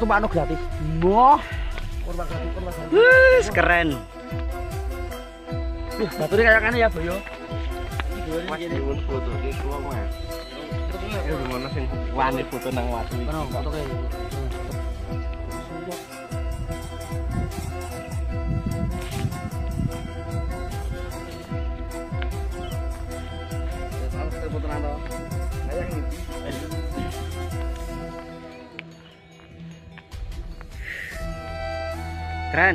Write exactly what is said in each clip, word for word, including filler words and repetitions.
tumpakno gratis. Moh. Kurma gratis, kurma gratis. Wis keren. Duh, bature kayak ngene ya, Boyo. Mas nyuwun foto iki kuwi Mas. Ya ngono sing wani foto nang watu. Ono foto kae. Keren.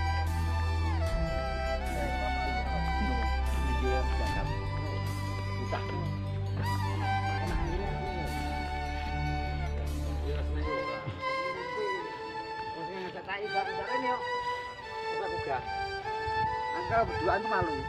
Angka berduaan tuh malu.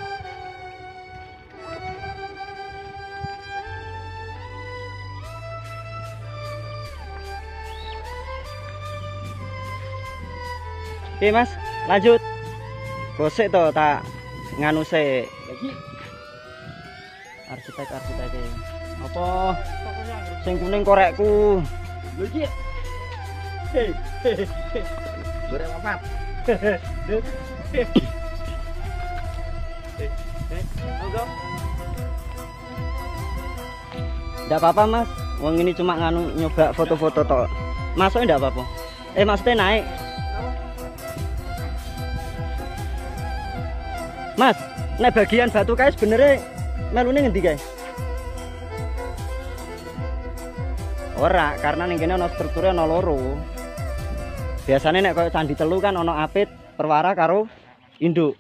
Oke Mas, lanjut. Gosek to tak nganu sik. Lagi Arsitek arsitek. Apa? Sing kuning korekku. lho iki. Hei, hei, hei. Goreng papat. Nggak apa-apa Mas, wong ini cuma nganu nyoba foto-foto tok. Masuknya nggak apa-apa. Eh maksudnya naik. Mas, nek bagian batu kae sebenarnya melune ngendi kae? Ora, karena ning kene ana strukture ana loro. Biasanya nek koyo candi telu kan ana apit, perwara karo induk.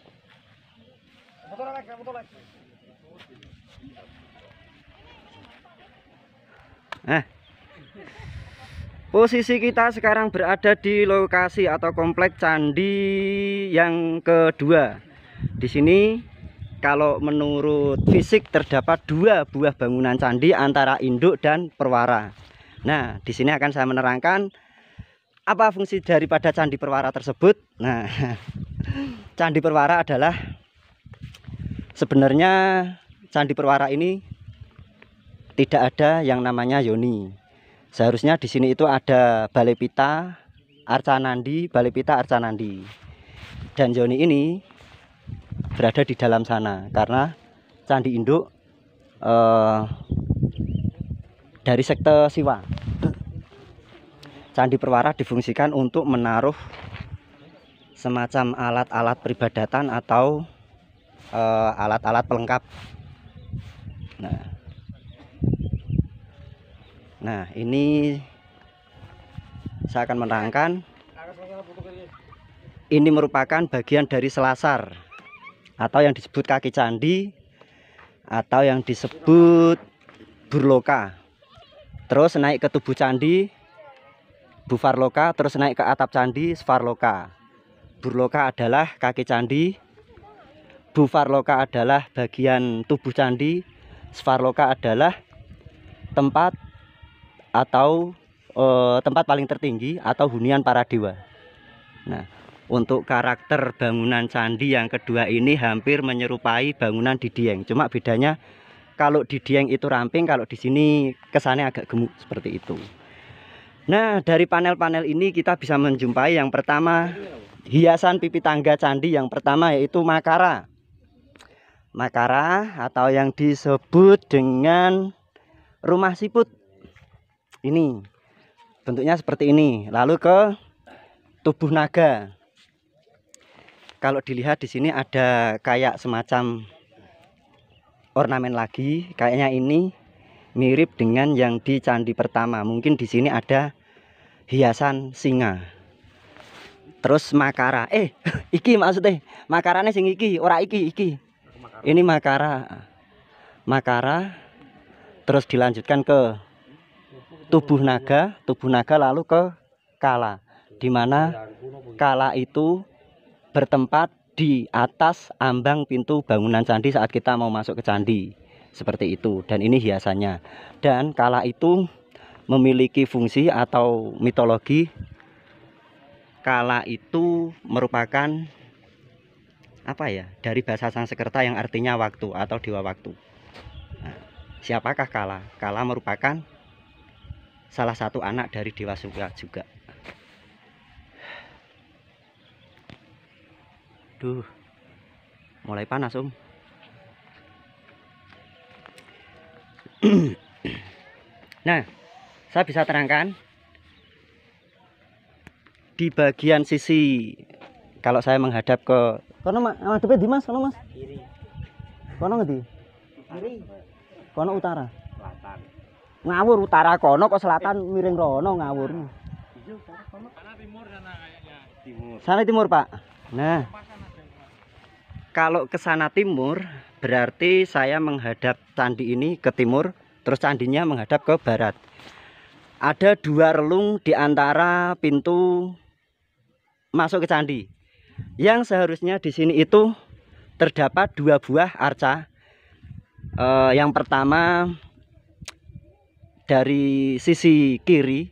Nah, posisi kita sekarang berada di lokasi atau komplek candi yang kedua. Di sini kalau menurut fisik terdapat dua buah bangunan candi antara induk dan perwara. Nah, di sini akan saya menerangkan apa fungsi daripada candi perwara tersebut. Nah, candi perwara adalah sebenarnya candi perwara ini tidak ada yang namanya yoni. Seharusnya di sini itu ada Balepita, Arcanandi, Balepita, Arcanandi. Dan yoni ini berada di dalam sana karena candi induk eh, dari sekte Siwa. Candi perwara difungsikan untuk menaruh semacam alat-alat peribadatan atau alat-alat eh, pelengkap. Nah, nah ini saya akan menerangkan. Ini merupakan bagian dari selasar atau yang disebut kaki candi atau yang disebut burloka. Terus naik ke tubuh candi bufarloka, terus naik ke atap candi sfarloka. Burloka adalah kaki candi, bufarloka adalah bagian tubuh candi, sfarloka adalah tempat atau eh, tempat paling tertinggi atau hunian para dewa. Nah, untuk karakter bangunan candi yang kedua ini hampir menyerupai bangunan di Dieng. Cuma bedanya kalau di Dieng itu ramping, kalau di sini kesannya agak gemuk seperti itu. Nah, dari panel-panel ini kita bisa menjumpai yang pertama hiasan pipi tangga candi yang pertama yaitu makara. Makara atau yang disebut dengan rumah siput. Ini bentuknya seperti ini. Lalu ke tubuh naga. Kalau dilihat di sini ada kayak semacam ornamen lagi, kayaknya ini mirip dengan yang di candi pertama. Mungkin di sini ada hiasan singa. Terus makara. Eh, iki maksudnya makarane sing iki, ora iki, iki. Ini makara. Makara. Terus dilanjutkan ke tubuh naga, tubuh naga lalu ke kala. Di mana kala itu bertempat di atas ambang pintu bangunan candi saat kita mau masuk ke candi. Seperti itu. Dan ini hiasannya. Dan kala itu memiliki fungsi atau mitologi. Kala itu merupakan apa ya? Dari bahasa Sanskerta yang artinya waktu atau dewa waktu. Nah, siapakah kala? Kala merupakan salah satu anak dari Dewa Surya juga. Duh, mulai panas Om. Nah, saya bisa terangkan di bagian sisi kalau saya menghadap ke kono madhepe di Mas, kono Mas. Kiri. Kono ngendi? Kiri. Kono utara. Selatan. Ngawur utara kono kok selatan miring rono ngawur. Iya, utara kono. Sana timur sana kayaknya. Timur. Sana timur, Pak. Nah, kalau ke sana timur berarti saya menghadap candi ini ke timur, terus candinya menghadap ke barat. Ada dua relung di antara pintu masuk ke candi. Yang seharusnya di sini itu terdapat dua buah arca. Eh, yang pertama dari sisi kiri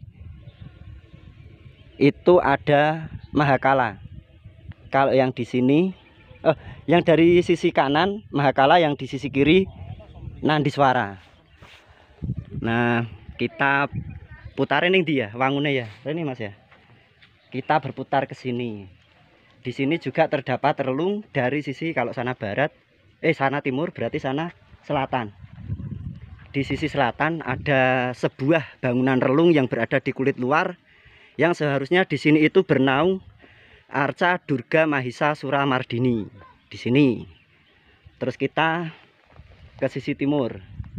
itu ada Mahakala. Kalau yang di sini eh yang dari sisi kanan Mahakala, yang di sisi kiri Nandiswara. Nah, kita putarin ini dia wangunnya ya. Ini Mas ya. Kita berputar ke sini. Di sini juga terdapat relung dari sisi kalau sana barat, eh sana timur berarti sana selatan. Di sisi selatan ada sebuah bangunan relung yang berada di kulit luar, yang seharusnya di sini itu bernaung arca Durga Mahisa Suramardini di sini. Terus kita ke sisi timur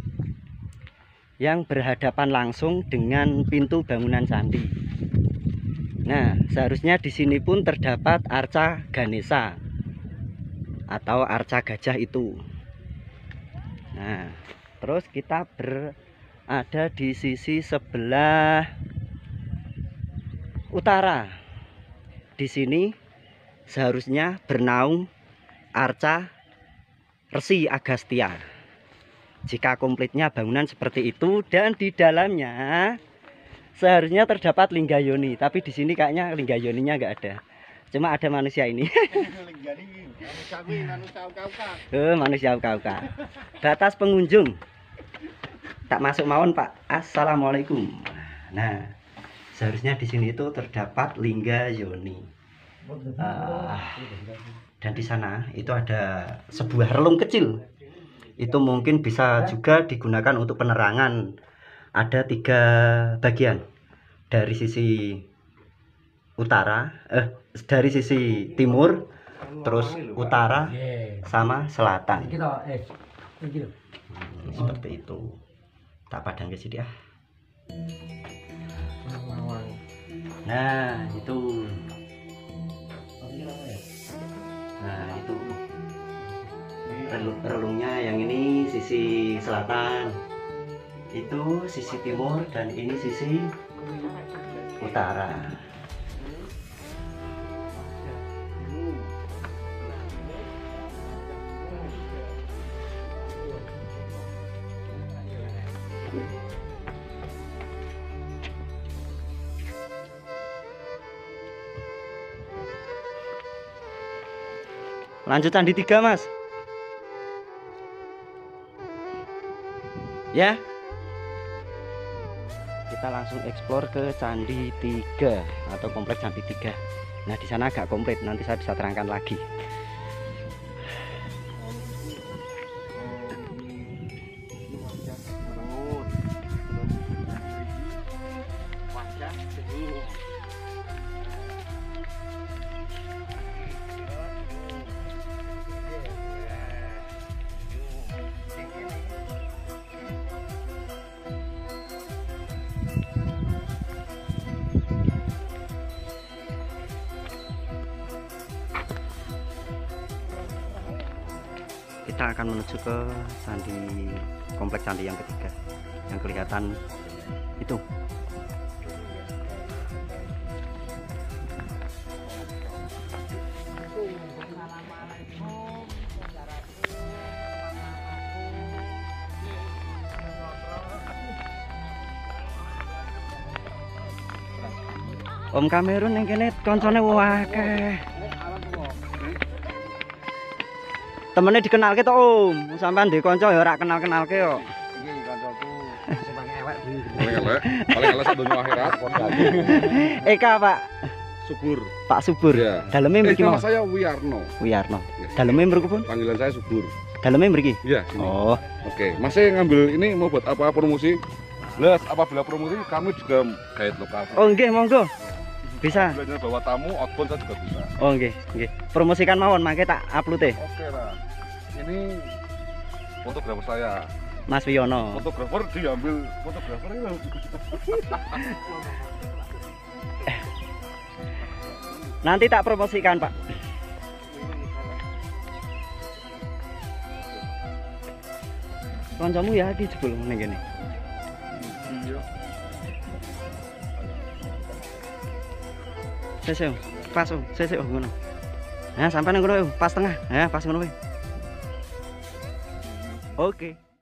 yang berhadapan langsung dengan pintu bangunan candi. Nah, seharusnya di sini pun terdapat arca Ganesha atau arca gajah itu. Nah, terus kita berada di sisi sebelah utara. Di sini seharusnya bernaung arca Resi Agastya. Jika komplitnya bangunan seperti itu, dan di dalamnya seharusnya terdapat Linggayoni, tapi di sini kayaknya Linggayoninya nggak ada. Cuma ada manusia ini. Oh, manusia uka-uka. Batas pengunjung. Tak masuk mawon, Pak. Assalamualaikum. Nah, seharusnya di sini itu terdapat Linggayoni. Uh, dan di sana itu ada sebuah relung kecil. Itu mungkin bisa juga digunakan untuk penerangan. Ada tiga bagian, dari sisi utara, eh dari sisi timur, terus utara, sama selatan. Hmm, seperti itu. Tak padang ke sini ya. Nah itu, nah itu relungnya. Yang ini sisi selatan, itu sisi timur, dan ini sisi utara. Lanjut candi tiga, Mas. Ya. Kita langsung eksplor ke candi tiga atau kompleks candi tiga. Nah, di sana agak komplit, nanti saya bisa terangkan lagi. Kita akan menuju ke candi, kompleks candi yang ketiga yang kelihatan itu. Om Kamerun yang kene koncone wakeh. Temennya dikenal ke Om, sampean di konco ya ora kenal-kenal ke yo. Iki kancaku sing elek iki. Paling elek, paling elek sadonya akhirat. Eka, Pak. Subur. Pak Subur. Ya. Dalamnya Eh, mriki nama mawon. saya Wiyarno. Wiyarno. Ya. Dalamnya mriku pun? Panggilan saya Subur. Dalamnya mriki. Iya, sini. Oh, Oke, masih ngambil ini mau buat apa promosi? Les, apabila promosi kami juga guide lokal. oh nggih, monggo. Bisa. Apabila bawa tamu, outbound saya juga bisa. Oh nggih, nggih. Promosikan mawon, mangke tak upload e. Oke lah. Ini fotografer saya. Mas Wiyono. Fotografer diambil fotografer ini. Nanti tak promosikan, Pak. Kancamu ya iki jebul ning kene. Iya. Sesuk, pas oh, sesuk oh, ngono. Nah, sampai nang ngono pas tengah. Nah, pas ngono wae. Oke.